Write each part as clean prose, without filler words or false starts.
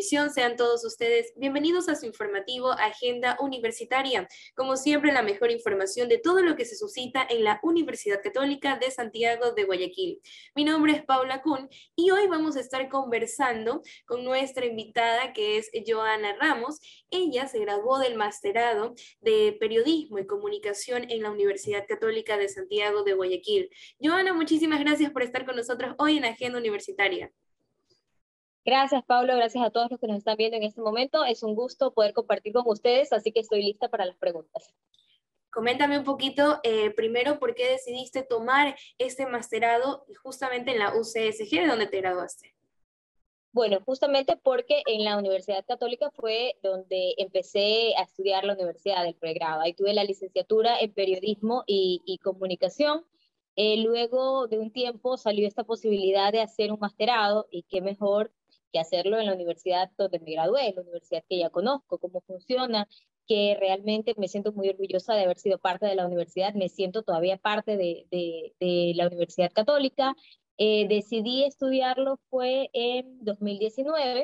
Univisión. Sean todos ustedes bienvenidos a su informativo Agenda Universitaria. Como siempre, la mejor información de todo lo que se suscita en la Universidad Católica de Santiago de Guayaquil. Mi nombre es Paula Kuhn y hoy vamos a estar conversando con nuestra invitada, que es Joana Ramos. Ella se graduó del Masterado de Periodismo y Comunicación en la Universidad Católica de Santiago de Guayaquil. Joana, muchísimas gracias por estar con nosotros hoy en Agenda Universitaria. Gracias, Pablo. Gracias a todos los que nos están viendo en este momento. Es un gusto poder compartir con ustedes, así que estoy lista para las preguntas. Coméntame un poquito, primero, ¿por qué decidiste tomar este masterado justamente en la UCSG, de donde te graduaste? Bueno, justamente porque en la Universidad Católica fue donde empecé a estudiar la universidad del pregrado. Ahí tuve la licenciatura en Periodismo y Comunicación. Luego de un tiempo salió esta posibilidad de hacer un masterado, y qué mejor que hacerlo en la universidad donde me gradué, la universidad que ya conozco, cómo funciona, que realmente me siento muy orgullosa de haber sido parte de la universidad. Me siento todavía parte de la Universidad Católica. Decidí estudiarlo fue en 2019,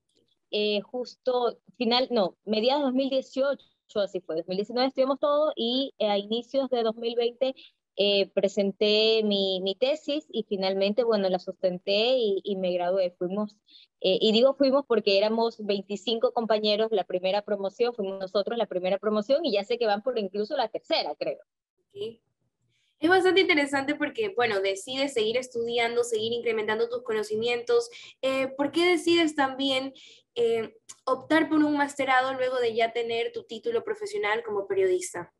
justo mediados de 2018, así fue. 2019 estudiamos todo y a inicios de 2020 presenté mi tesis y finalmente, bueno, la sustenté y me gradué. Y digo fuimos porque éramos 25 compañeros, la primera promoción, fuimos nosotros la primera promoción, y ya sé que van por incluso la tercera, creo. Sí. Es bastante interesante porque, bueno, decides seguir estudiando, seguir incrementando tus conocimientos. ¿Por qué decides también optar por un masterado luego de ya tener tu título profesional como periodista?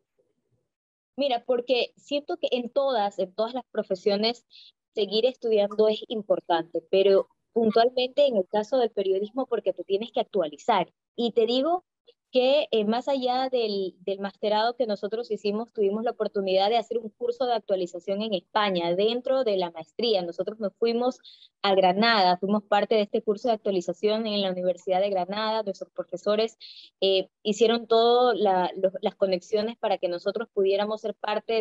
Mira, porque siento que en todas las profesiones, seguir estudiando es importante, pero puntualmente en el caso del periodismo, porque te tienes que actualizar. Y te digo que más allá del masterado que nosotros hicimos, tuvimos la oportunidad de hacer un curso de actualización en España dentro de la maestría. Nosotros nos fuimos a Granada, fuimos parte de este curso de actualización en la Universidad de Granada. Nuestros profesores hicieron todas las conexiones para que nosotros pudiéramos ser parte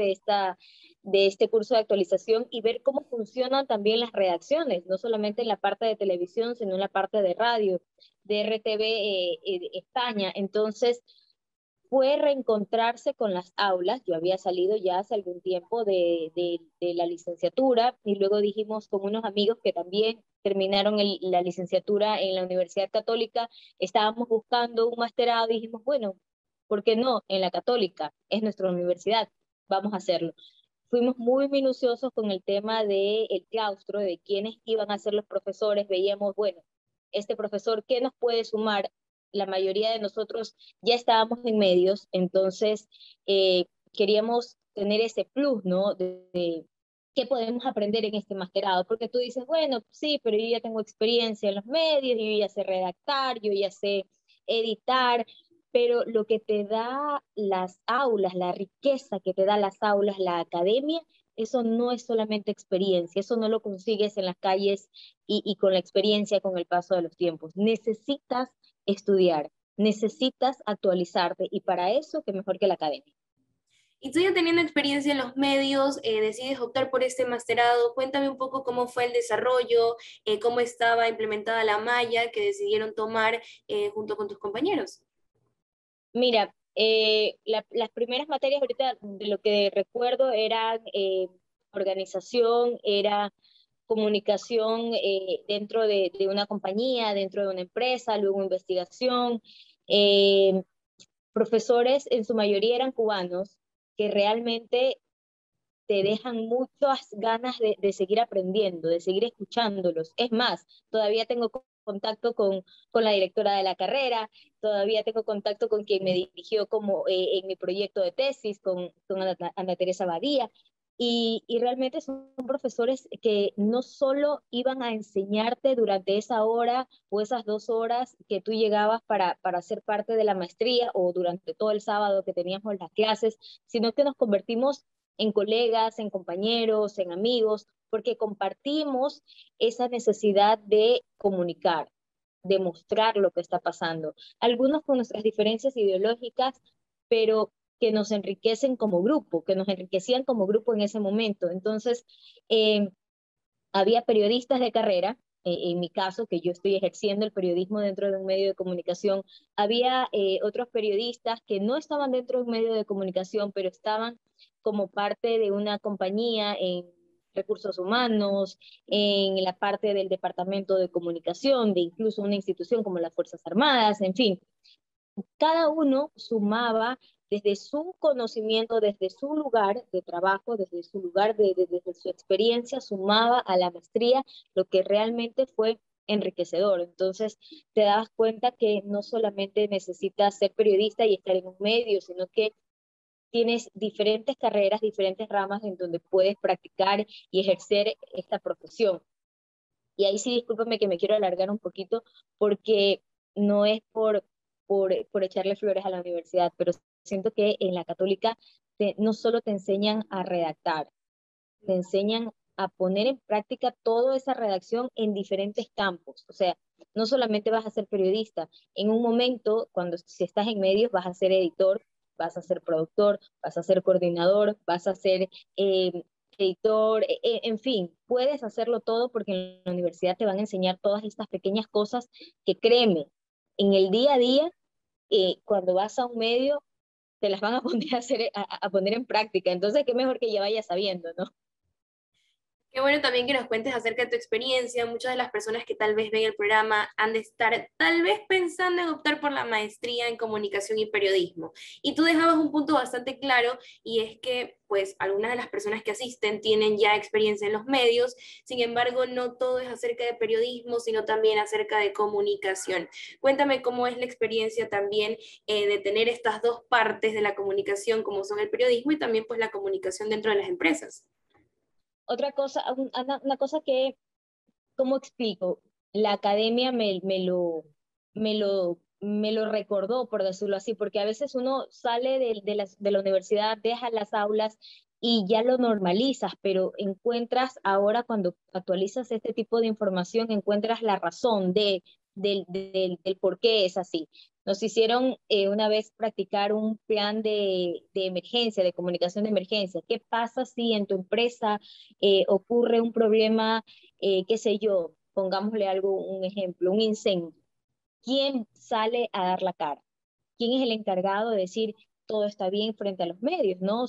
de este curso de actualización y ver cómo funcionan también las redacciones, no solamente en la parte de televisión, sino en la parte de radio, de RTV España. Entonces, fue reencontrarse con las aulas. Yo había salido ya hace algún tiempo de la licenciatura, y luego dijimos con unos amigos que también terminaron la licenciatura en la Universidad Católica, estábamos buscando un masterado y dijimos, bueno, ¿por qué no? En la Católica, es nuestra universidad, vamos a hacerlo. Fuimos muy minuciosos con el tema del claustro, de quiénes iban a ser los profesores. Veíamos, bueno, este profesor, ¿qué nos puede sumar? La mayoría de nosotros ya estábamos en medios, entonces queríamos tener ese plus, ¿no? De qué podemos aprender en este masterado, porque tú dices, bueno, sí, pero yo ya tengo experiencia en los medios, yo ya sé redactar, yo ya sé editar, pero lo que te da las aulas, la riqueza que te da las aulas, la academia, eso no es solamente experiencia, eso no lo consigues en las calles y con la experiencia, con el paso de los tiempos. Necesitas estudiar, necesitas actualizarte, y para eso, qué mejor que la academia. Y tú ya teniendo experiencia en los medios, decides optar por este masterado. Cuéntame un poco cómo fue el desarrollo, cómo estaba implementada la malla que decidieron tomar junto con tus compañeros. Mira, las primeras materias ahorita de lo que recuerdo eran organización, era comunicación dentro de una compañía, dentro de una empresa, luego investigación. Eh, Profesores en su mayoría eran cubanos, que realmente te dejan muchas ganas de seguir aprendiendo, de seguir escuchándolos. Es más, todavía tengo contacto con la directora de la carrera, todavía tengo contacto con quien me dirigió como en mi proyecto de tesis, con Ana Teresa Badía. Y realmente son profesores que no solo iban a enseñarte durante esa hora o esas 2 horas que tú llegabas para ser parte de la maestría, o durante todo el sábado que teníamos las clases, sino que nos convertimos en colegas, en compañeros, en amigos, porque compartimos esa necesidad de comunicar, de mostrar lo que está pasando. Algunos con nuestras diferencias ideológicas, pero que nos enriquecen como grupo, que nos enriquecían como grupo en ese momento. Entonces, había periodistas de carrera, en mi caso, que yo estoy ejerciendo el periodismo dentro de un medio de comunicación, había otros periodistas que no estaban dentro de un medio de comunicación, pero estaban como parte de una compañía en recursos humanos, en la parte del departamento de comunicación, de incluso una institución como las Fuerzas Armadas, en fin, cada uno sumaba desde su conocimiento, desde su lugar de trabajo, desde su lugar desde su experiencia, sumaba a la maestría lo que realmente fue enriquecedor. Entonces, te das cuenta que no solamente necesitas ser periodista y estar en un medio, sino que tienes diferentes carreras, diferentes ramas en donde puedes practicar y ejercer esta profesión. Y ahí sí, discúlpame que me quiero alargar un poquito, porque no es por echarle flores a la universidad, pero siento que en la católica no solo te enseñan a redactar, te enseñan a poner en práctica toda esa redacción en diferentes campos. O sea, no solamente vas a ser periodista, en un momento, si estás en medios, vas a ser editor, vas a ser productor, vas a ser coordinador, vas a ser editor, en fin, puedes hacerlo todo porque en la universidad te van a enseñar todas estas pequeñas cosas que, créeme, en el día a día, cuando vas a un medio, te las van a poner a poner en práctica. Entonces, qué mejor que ya vayas sabiendo, ¿no? Qué bueno también que nos cuentes acerca de tu experiencia. Muchas de las personas que tal vez ven el programa han de estar tal vez pensando en optar por la maestría en comunicación y periodismo. Y tú dejabas un punto bastante claro y es que pues algunas de las personas que asisten tienen ya experiencia en los medios, sin embargo no todo es acerca de periodismo, sino también acerca de comunicación. Cuéntame cómo es la experiencia también de tener estas dos partes de la comunicación como son el periodismo y también pues la comunicación dentro de las empresas. Otra cosa, una cosa que, ¿cómo explico? La academia me lo recordó, por decirlo así, porque a veces uno sale de la universidad, deja las aulas y ya lo normalizas, pero encuentras ahora cuando actualizas este tipo de información, encuentras la razón del por qué es así. Nos hicieron una vez practicar un plan de emergencia, de comunicación de emergencia. ¿Qué pasa si en tu empresa ocurre un problema, qué sé yo, pongámosle algo, un ejemplo, un incendio? ¿Quién sale a dar la cara? ¿Quién es el encargado de decir todo está bien frente a los medios, ¿no?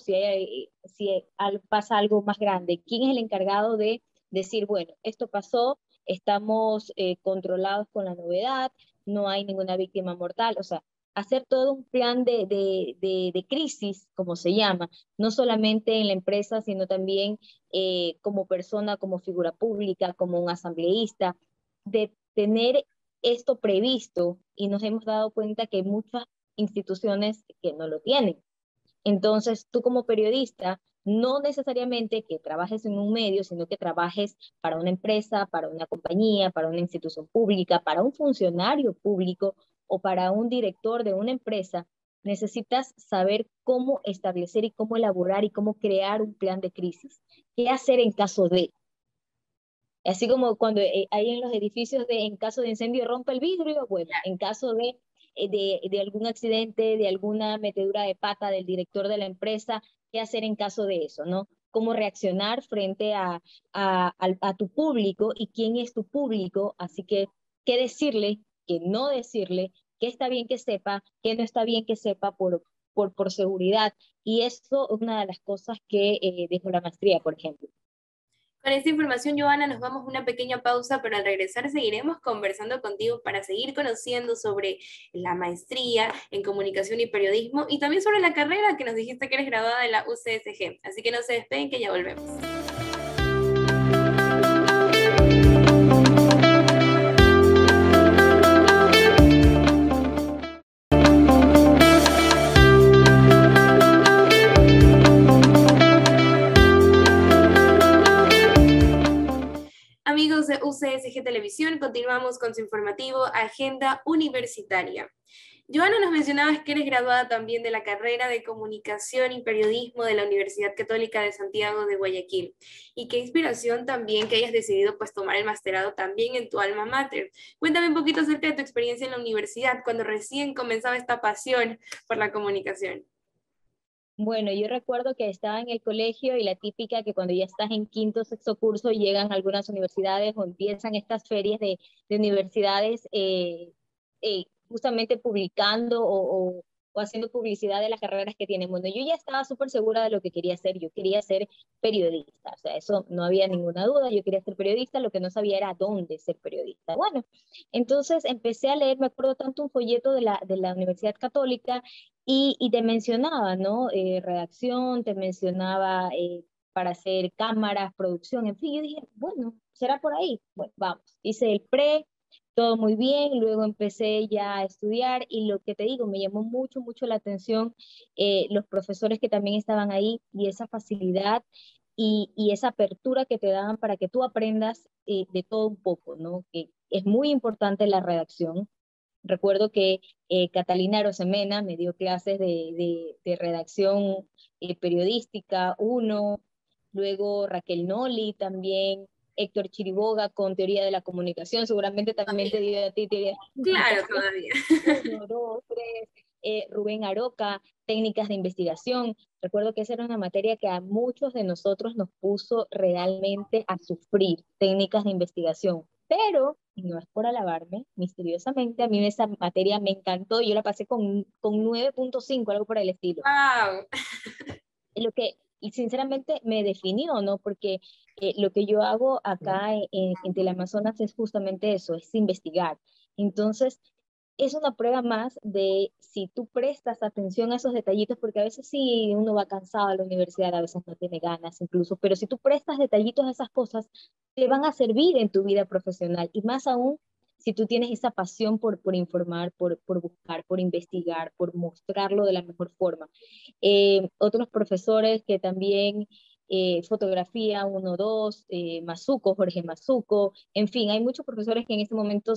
Si pasa algo más grande, ¿quién es el encargado de decir, bueno, esto pasó, estamos controlados con la novedad, no hay ninguna víctima mortal? O sea, hacer todo un plan de crisis, como se llama, no solamente en la empresa, sino también como persona, como figura pública, como un asambleísta, de tener esto previsto, y nos hemos dado cuenta que hay muchas instituciones que no lo tienen. Entonces, tú como periodista, no necesariamente que trabajes en un medio, sino que trabajes para una empresa, para una compañía, para una institución pública, para un funcionario público o para un director de una empresa, necesitas saber cómo establecer y cómo elaborar y cómo crear un plan de crisis. ¿Qué hacer en caso de? Así como cuando hay en los edificios en caso de incendio rompe el vidrio, bueno, en caso de algún accidente, de alguna metedura de pata del director de la empresa, ¿qué hacer en caso de eso, no? Cómo reaccionar frente a tu público y quién es tu público, así que qué decirle, qué no decirle, qué está bien que sepa, qué no está bien que sepa por seguridad. Y eso es una de las cosas que dejó la maestría, por ejemplo. Con esta información, Joana, nos vamos a una pequeña pausa, pero al regresar seguiremos conversando contigo para seguir conociendo sobre la maestría en comunicación y periodismo y también sobre la carrera que nos dijiste que eres graduada de la UCSG. Así que no se despeguen que ya volvemos. Amigos de UCSG Televisión, continuamos con su informativo Agenda Universitaria. Joana, nos mencionabas que eres graduada también de la carrera de Comunicación y Periodismo de la Universidad Católica de Santiago de Guayaquil. Y qué inspiración también que hayas decidido pues tomar el masterado también en tu alma mater. Cuéntame un poquito acerca de tu experiencia en la universidad, cuando recién comenzaba esta pasión por la comunicación. Bueno, yo recuerdo que estaba en el colegio y la típica que cuando ya estás en quinto, sexto curso llegan a algunas universidades o empiezan estas ferias de universidades justamente publicando o haciendo publicidad de las carreras que tienen. Bueno, yo ya estaba súper segura de lo que quería hacer. Yo quería ser periodista, o sea, eso no había ninguna duda. Yo quería ser periodista, lo que no sabía era dónde ser periodista. Bueno, entonces empecé a leer, me acuerdo tanto un folleto de la Universidad Católica y te mencionaba, ¿no? Redacción, te mencionaba para hacer cámaras, producción, en fin, yo dije, bueno, será por ahí. Bueno, vamos. Hice el pre, todo muy bien, luego empecé ya a estudiar y lo que te digo, me llamó mucho, mucho la atención los profesores que también estaban ahí y esa facilidad y esa apertura que te daban para que tú aprendas de todo un poco, ¿no? Que es muy importante la redacción. Recuerdo que Catalina Arosemena me dio clases de redacción periodística, uno, luego Raquel Noli también, Héctor Chiriboga con teoría de la comunicación, seguramente también te dio a ti teoría de la Claro, comunicación, todavía. uno, dos, tres, Rubén Aroca, técnicas de investigación. Recuerdo que esa era una materia que a muchos de nosotros nos puso realmente a sufrir, técnicas de investigación. Pero, y no es por alabarme, misteriosamente, a mí esa materia me encantó y yo la pasé con 9.5, algo por el estilo. Wow. Lo que y sinceramente me definió, ¿no? Porque lo que yo hago acá en Teleamazonas es justamente eso, es investigar. Entonces, es una prueba más de si tú prestas atención a esos detallitos, porque a veces sí uno va cansado a la universidad, a veces no tiene ganas incluso, pero si tú prestas detallitos a esas cosas, te van a servir en tu vida profesional y más aún si tú tienes esa pasión por informar, por buscar, por investigar, por mostrarlo de la mejor forma. Otros profesores que también fotografía 1, 2, Mazuco, Jorge Mazuco, en fin, hay muchos profesores que en este momento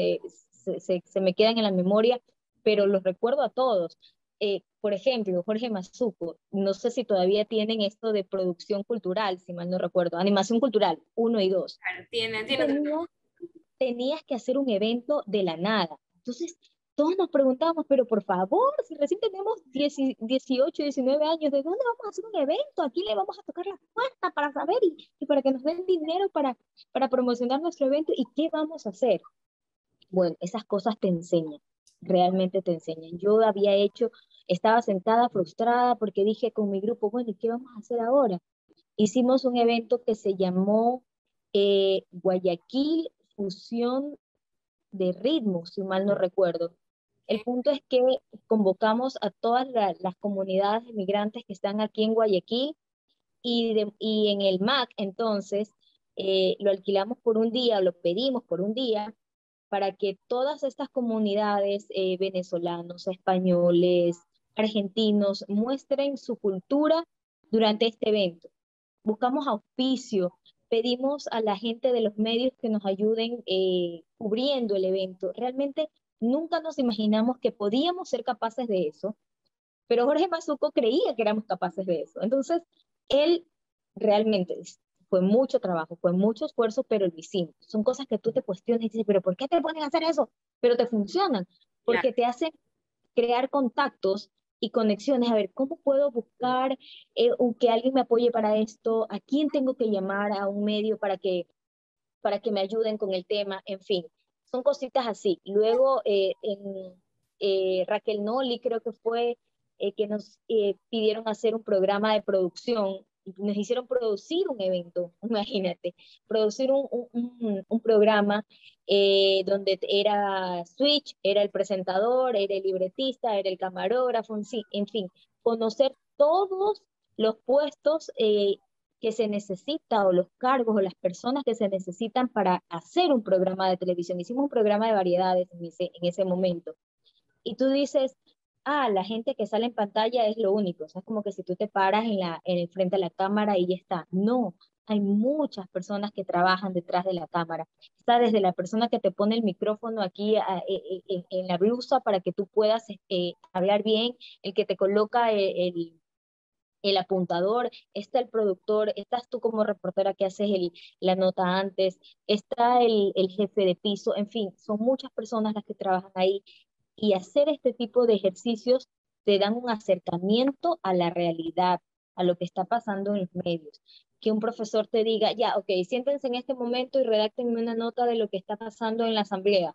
se me quedan en la memoria, pero los recuerdo a todos. Por ejemplo, Jorge Mazuco, no sé si todavía tienen esto de producción cultural, si mal no recuerdo, animación cultural 1 y 2. Claro, tiene otro Tenías, nombre. tenías que hacer un evento de la nada. Entonces, todos nos preguntábamos, pero por favor, si recién tenemos 18, 19 años, ¿de dónde vamos a hacer un evento? Aquí le vamos a tocar la puerta para saber y para que nos den dinero para promocionar nuestro evento. ¿Y qué vamos a hacer? Bueno, esas cosas te enseñan, realmente te enseñan. Yo había hecho, estaba sentada frustrada porque dije con mi grupo, bueno, ¿y qué vamos a hacer ahora? Hicimos un evento que se llamó Guayaquil Fusión de Ritmos, si mal no recuerdo. El punto es que convocamos a todas las comunidades de migrantes que están aquí en Guayaquil y en el MAC, entonces, lo alquilamos por un día, lo pedimos por un día, para que todas estas comunidades, venezolanos, españoles, argentinos, muestren su cultura durante este evento. Buscamos auspicio, pedimos a la gente de los medios que nos ayuden cubriendo el evento. Realmente nunca nos imaginamos que podíamos ser capaces de eso, pero Jorge Mazuco creía que éramos capaces de eso. Entonces, él realmente fue mucho trabajo, fue mucho esfuerzo, pero lo hicimos. Son cosas que tú te cuestionas y dices, pero ¿por qué te ponen a hacer eso? Pero te funcionan, Claro. porque te hacen crear contactos y conexiones, a ver, ¿cómo puedo buscar que alguien me apoye para esto? ¿A quién tengo que llamar a un medio para que me ayuden con el tema? En fin, son cositas así. Luego, Raquel Noli creo que fue que nos pidieron hacer un programa de producción, nos hicieron producir un evento, imagínate, producir un programa donde era Switch, era el presentador, era el libretista, era el camarógrafo, en fin, conocer todos los puestos que se necesita o los cargos o las personas que se necesitan para hacer un programa de televisión. Hicimos un programa de variedades en ese momento. Y tú dices, ah, la gente que sale en pantalla es lo único. O sea, es como que si tú te paras en el frente de la cámara y ya está. No, hay muchas personas que trabajan detrás de la cámara. Está desde la persona que te pone el micrófono aquí en la blusa para que tú puedas hablar bien, el que te coloca el apuntador, está el productor, estás tú como reportera que haces la nota antes, está el jefe de piso, en fin, son muchas personas las que trabajan ahí y hacer este tipo de ejercicios te dan un acercamiento a la realidad, a lo que está pasando en los medios. Que un profesor te diga, ya, ok, siéntense en este momento y redáctenme una nota de lo que está pasando en la asamblea.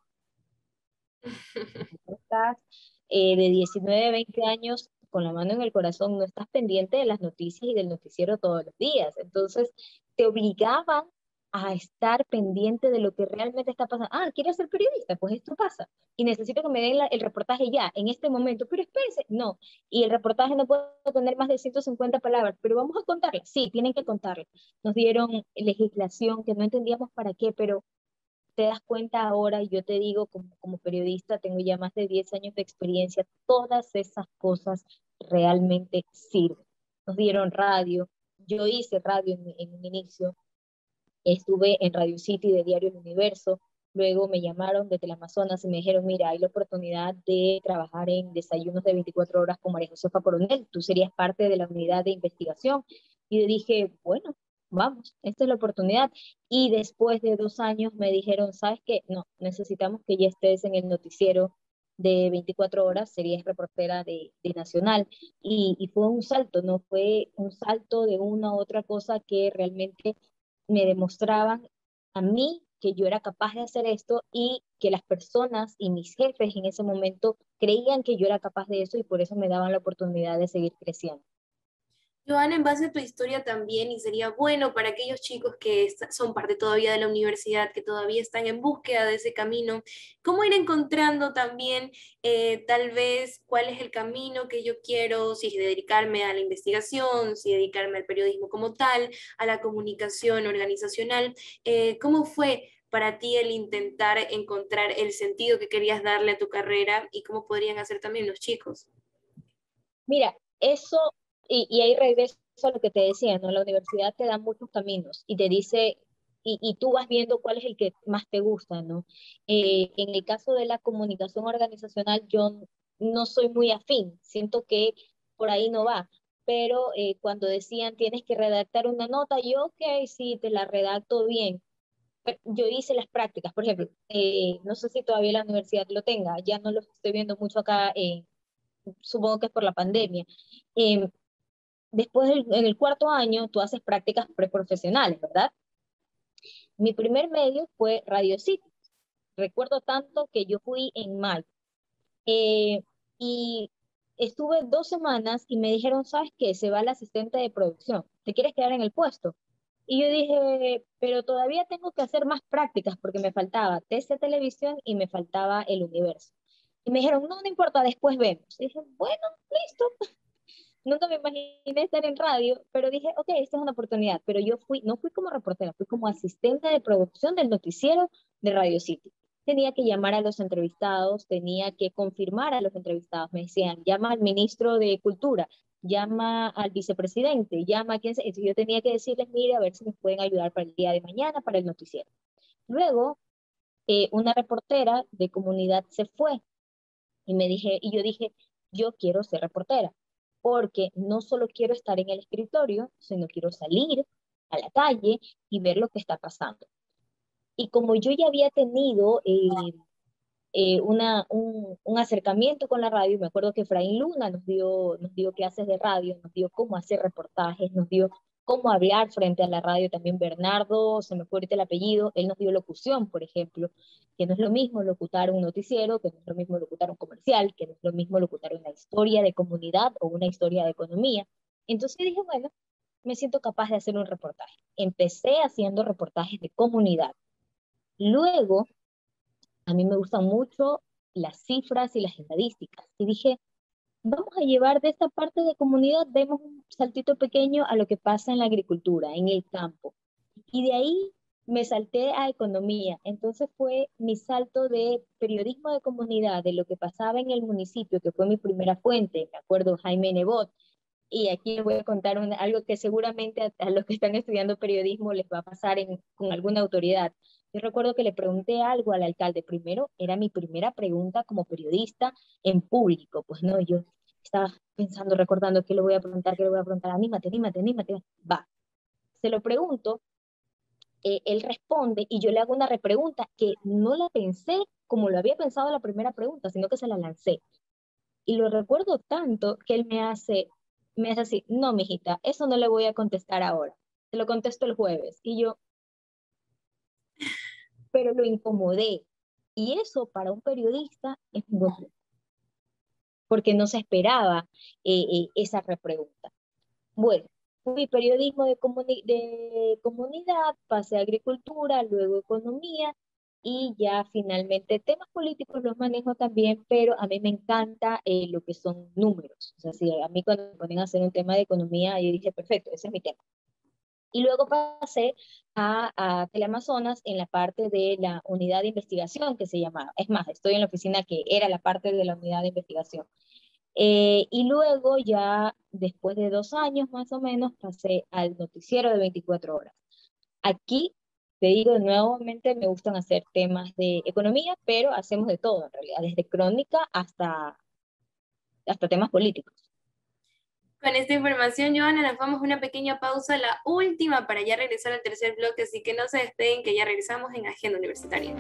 Estás de 19 20 años con la mano en el corazón, no estás pendiente de las noticias y del noticiero todos los días. Entonces, te obligaban a estar pendiente de lo que realmente está pasando. Ah, ¿quieres ser periodista? Pues esto pasa. Y necesito que me den el reportaje ya, en este momento. Pero espérense, no. Y el reportaje no puede tener más de 150 palabras, pero vamos a contarla. Sí, tienen que contarla. Nos dieron legislación que no entendíamos para qué, pero te das cuenta ahora, y yo te digo como periodista, tengo ya más de 10 años de experiencia, todas esas cosas realmente sirven. Nos dieron radio, yo hice radio en un inicio, estuve en Radio City de Diario El Universo, luego me llamaron de Teleamazonas y me dijeron, mira, hay la oportunidad de trabajar en desayunos de 24 horas con María Josefa Coronel, tú serías parte de la unidad de investigación. Y yo dije, bueno, vamos, esta es la oportunidad. Y después de 2 años me dijeron, ¿sabes qué? No, necesitamos que ya estés en el noticiero de 24 horas, serías reportera de Nacional. Y fue un salto, no fue un salto de una u otra cosa que realmente me demostraban a mí que yo era capaz de hacer esto y que las personas y mis jefes en ese momento creían que yo era capaz de eso y por eso me daban la oportunidad de seguir creciendo. Joana, en base a tu historia también, y sería bueno para aquellos chicos que son parte todavía de la universidad, que todavía están en búsqueda de ese camino, cómo ir encontrando también tal vez cuál es el camino que yo quiero, si dedicarme a la investigación, si dedicarme al periodismo como tal, a la comunicación organizacional. ¿Cómo fue para ti el intentar encontrar el sentido que querías darle a tu carrera y cómo podrían hacer también los chicos? Mira, eso, y ahí regreso a lo que te decía, ¿no? La universidad te da muchos caminos y te dice, y tú vas viendo cuál es el que más te gusta, ¿no? En el caso de la comunicación organizacional, yo no soy muy afín, siento que por ahí no va, pero cuando decían tienes que redactar una nota, yo, ok, sí, te la redacto bien. Yo hice las prácticas, por ejemplo, no sé si todavía la universidad lo tenga, ya no lo estoy viendo mucho acá, supongo que es por la pandemia. Eh, Después en el cuarto año tú haces prácticas preprofesionales, ¿verdad? Mi primer medio fue Radio City. Recuerdo tanto que yo fui en mayo eh, y estuve 2 semanas y me dijeron, ¿sabes qué? Se va el asistente de producción. ¿Te quieres quedar en el puesto? Y yo dije, pero todavía tengo que hacer más prácticas porque me faltaba TC Televisión y me faltaba El Universo. Y me dijeron, no, no importa, después vemos. Y dije, bueno, listo. Nunca me imaginé estar en radio, pero dije, ok, esta es una oportunidad. Pero yo no fui como reportera, fui como asistente de producción del noticiero de Radio City. Tenía que llamar a los entrevistados, tenía que confirmar a los entrevistados. Me decían, llama al ministro de Cultura, llama al vicepresidente, llama a quien sea. Entonces yo tenía que decirles, mire, a ver si nos pueden ayudar para el día de mañana, para el noticiero. Luego, una reportera de comunidad se fue y yo dije, yo quiero ser reportera, porque no solo quiero estar en el escritorio, sino quiero salir a la calle y ver lo que está pasando. Y como yo ya había tenido un acercamiento con la radio, me acuerdo que Efraín Luna nos dio clases de radio, nos dio cómo hacer reportajes, nos dio cómo hablar frente a la radio, también Bernardo, se me fue ahorita el apellido, él nos dio locución, por ejemplo, que no es lo mismo locutar un noticiero, que no es lo mismo locutar un comercial, que no es lo mismo locutar una historia de comunidad o una historia de economía. Entonces dije, bueno, me siento capaz de hacer un reportaje. Empecé haciendo reportajes de comunidad. Luego a mí me gustan mucho las cifras y las estadísticas. Y dije, vamos a llevar de esta parte de comunidad, demos un saltito pequeño a lo que pasa en la agricultura, en el campo. Y de ahí me salté a economía. Entonces fue mi salto de periodismo de comunidad, de lo que pasaba en el municipio, que fue mi primera fuente, me acuerdo Jaime Nebot. Y aquí les voy a contar algo que seguramente a los que están estudiando periodismo les va a pasar con alguna autoridad. Yo recuerdo que le pregunté algo al alcalde. Primero, era mi primera pregunta como periodista en público. Pues no, yo estaba pensando, recordando qué le voy a preguntar, qué le voy a preguntar. Anímate, anímate, anímate. Va. Se lo pregunto, él responde y yo le hago una repregunta que no la pensé como lo había pensado la primera pregunta, sino que se la lancé. Y lo recuerdo tanto que él me hace así, no, mijita, eso no le voy a contestar ahora, te lo contesto el jueves. Y yo, pero lo incomodé. Y eso para un periodista es muy, porque no se esperaba esa repregunta. Bueno, fui periodismo de comunidad, pasé a agricultura, luego economía y ya finalmente temas políticos los manejo también, pero a mí me encanta lo que son números. O sea, si a mí cuando me ponen a hacer un tema de economía, yo dije, perfecto, ese es mi tema. Y luego pasé a Teleamazonas en la parte de la unidad de investigación que se llamaba. Es más, estoy en la oficina que era la parte de la unidad de investigación. Y luego ya después de 2 años más o menos pasé al noticiero de 24 horas. Aquí, te digo, nuevamente me gustan hacer temas de economía, pero hacemos de todo en realidad, desde crónica hasta temas políticos. Con esta información, Joana, nos vamos a una pequeña pausa, la última para ya regresar al tercer bloque, así que no se despeguen que ya regresamos en Agenda Universitaria.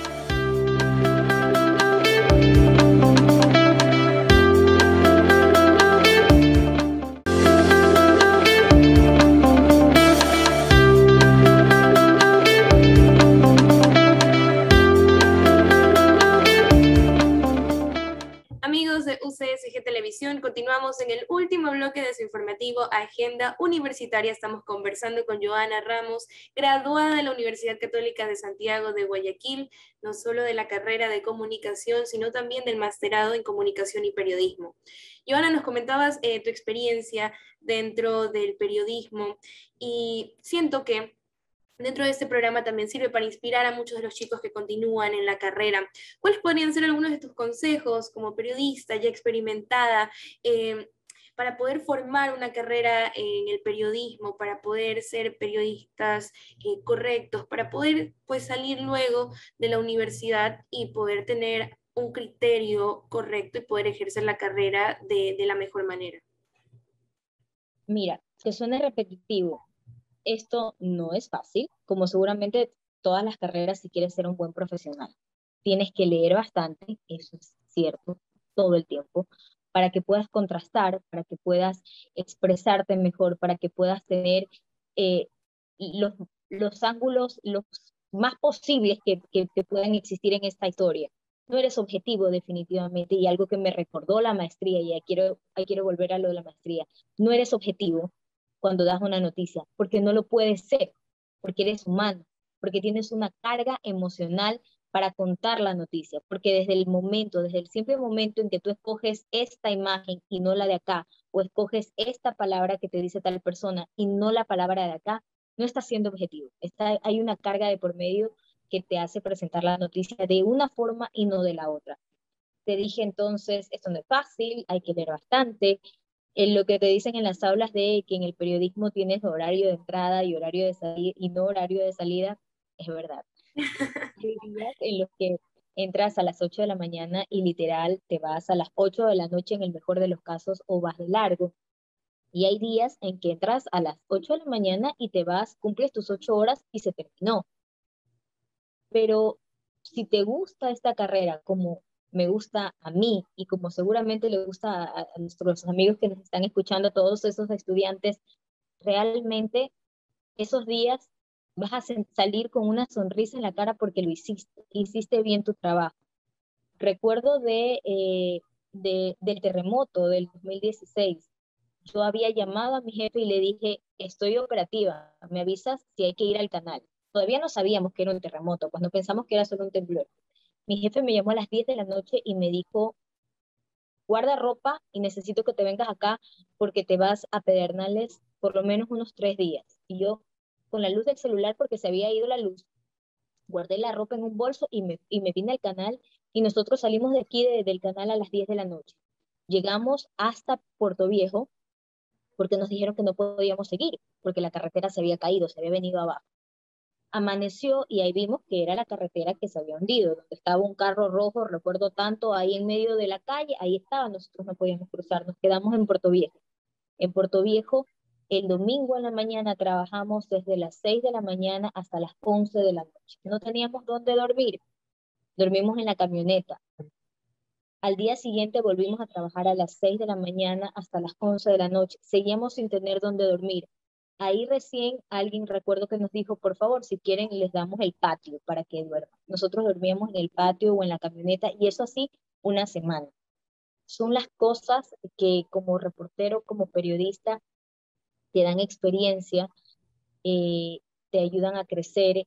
Amigos de UCSG Televisión, continuamos en el último bloque de su informativo Agenda Universitaria. Estamos conversando con Joana Ramos, graduada de la Universidad Católica de Santiago de Guayaquil, no solo de la carrera de comunicación, sino también del masterado en comunicación y periodismo. Joana, nos comentabas tu experiencia dentro del periodismo y siento que dentro de este programa también sirve para inspirar a muchos de los chicos que continúan en la carrera. ¿Cuáles podrían ser algunos de tus consejos como periodista ya experimentada para poder formar una carrera en el periodismo, para poder ser periodistas correctos, para poder pues salir luego de la universidad y poder tener un criterio correcto y poder ejercer la carrera de la mejor manera? Mira, que suene repetitivo, esto no es fácil, como seguramente todas las carreras si quieres ser un buen profesional. Tienes que leer bastante, eso es cierto, todo el tiempo, para que puedas contrastar, para que puedas expresarte mejor, para que puedas tener eh, los, los ángulos los más posibles que puedan existir en esta historia. No eres objetivo definitivamente y algo que me recordó la maestría, y ahí quiero volver a lo de la maestría, no eres objetivo cuando das una noticia, porque no lo puedes ser, porque eres humano, porque tienes una carga emocional para contar la noticia, porque desde el simple momento en que tú escoges esta imagen y no la de acá, o escoges esta palabra que te dice tal persona y no la palabra de acá, no estás siendo objetivo. Hay una carga de por medio que te hace presentar la noticia de una forma y no de la otra. Te dije entonces, esto no es fácil, hay que leer bastante. Lo que te dicen en las aulas de que en el periodismo tienes horario de entrada y horario de salida y no horario de salida, es verdad. Hay días en los que entras a las 8 de la mañana y literal te vas a las 8 de la noche en el mejor de los casos o vas de largo. Y hay días en que entras a las 8 de la mañana y te vas, cumples tus 8 horas y se terminó. Pero si te gusta esta carrera como me gusta a mí y como seguramente le gusta a nuestros amigos que nos están escuchando, a todos esos estudiantes, realmente esos días vas a salir con una sonrisa en la cara porque lo hiciste bien tu trabajo. Recuerdo del terremoto del 2016. Yo había llamado a mi jefe y le dije, estoy operativa, me avisas si hay que ir al canal. Todavía no sabíamos que era un terremoto, cuando pensamos que era solo un temblor. Mi jefe me llamó a las 10 de la noche y me dijo, guarda ropa y necesito que te vengas acá porque te vas a Pedernales por lo menos unos 3 días. Y yo, con la luz del celular, porque se había ido la luz, guardé la ropa en un bolso y me vine al canal y nosotros salimos de aquí del canal a las 10 de la noche. Llegamos hasta Puerto Viejo porque nos dijeron que no podíamos seguir, porque la carretera se había caído, se había venido abajo. Amaneció y ahí vimos que era la carretera que se había hundido, donde estaba un carro rojo, recuerdo tanto, ahí en medio de la calle, ahí estaba, nosotros no podíamos cruzar, nos quedamos en Puerto Viejo. En Puerto Viejo, el domingo en la mañana trabajamos desde las 6 de la mañana hasta las 11 de la noche. No teníamos dónde dormir, dormimos en la camioneta. Al día siguiente volvimos a trabajar a las 6 de la mañana hasta las 11 de la noche. Seguíamos sin tener dónde dormir. Ahí recién alguien recuerdo que nos dijo, por favor, si quieren les damos el patio para que duerman. Nosotros dormíamos en el patio o en la camioneta y eso así una semana. Son las cosas que como reportero, como periodista, te dan experiencia, eh, te ayudan a crecer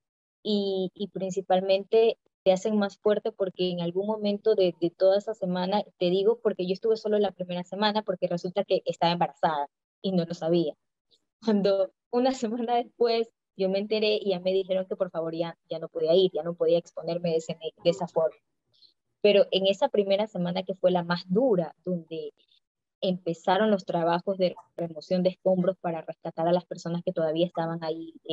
y principalmente te hacen más fuerte porque en algún momento de toda esa semana, te digo porque yo estuve solo la primera semana porque resulta que estaba embarazada y no lo sabía. Cuando una semana después yo me enteré y ya me dijeron que por favor ya no podía ir, ya no podía exponerme de esa forma. Pero en esa primera semana que fue la más dura, donde empezaron los trabajos de remoción de escombros para rescatar a las personas que todavía estaban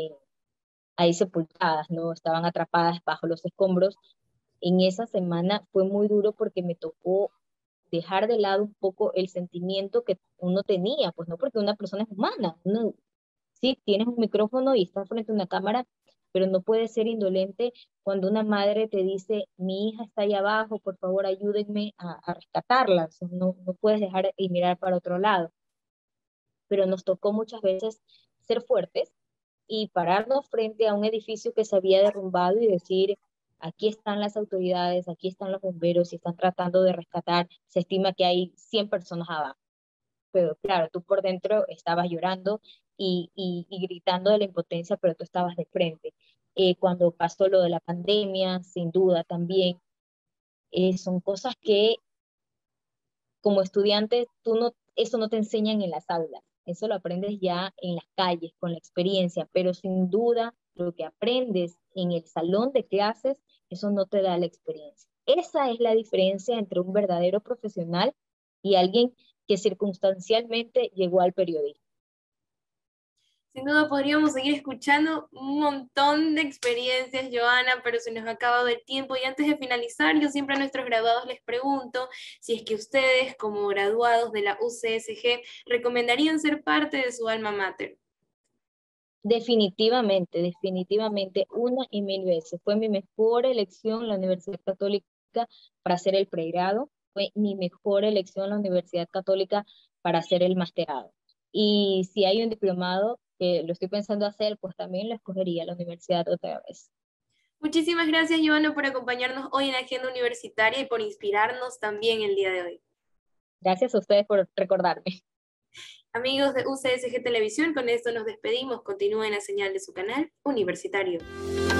ahí sepultadas, ¿no? Estaban atrapadas bajo los escombros. En esa semana fue muy duro porque me tocó dejar de lado un poco el sentimiento que uno tenía, pues no, porque una persona es humana, uno, sí, tienes un micrófono y estás frente a una cámara, pero no puedes ser indolente cuando una madre te dice, mi hija está ahí abajo, por favor ayúdenme a rescatarla, o sea, no puedes dejar y mirar para otro lado, pero nos tocó muchas veces ser fuertes y pararnos frente a un edificio que se había derrumbado y decir, aquí están las autoridades, aquí están los bomberos y están tratando de rescatar, se estima que hay 100 personas abajo, pero claro, tú por dentro estabas llorando y gritando de la impotencia, pero tú estabas de frente. Cuando pasó lo de la pandemia, sin duda también, son cosas que como estudiante, eso no te enseñan en las aulas, eso lo aprendes ya en las calles, con la experiencia, pero sin duda lo que aprendes en el salón de clases, eso no te da la experiencia. Esa es la diferencia entre un verdadero profesional y alguien que circunstancialmente llegó al periodismo. Sin duda podríamos seguir escuchando un montón de experiencias, Joana, pero se nos ha acabado el tiempo y antes de finalizar, yo siempre a nuestros graduados les pregunto si es que ustedes, como graduados de la UCSG, recomendarían ser parte de su alma mater. Definitivamente, definitivamente, una y mil veces. Fue mi mejor elección la Universidad Católica para hacer el pregrado, fue mi mejor elección la Universidad Católica para hacer el masterado. Y si hay un diplomado que lo estoy pensando hacer, pues también lo escogería la universidad otra vez. Muchísimas gracias, Joana, por acompañarnos hoy en la Agenda Universitaria y por inspirarnos también el día de hoy. Gracias a ustedes por recordarme. Amigos de UCSG Televisión, con esto nos despedimos. Continúen la señal de su canal universitario.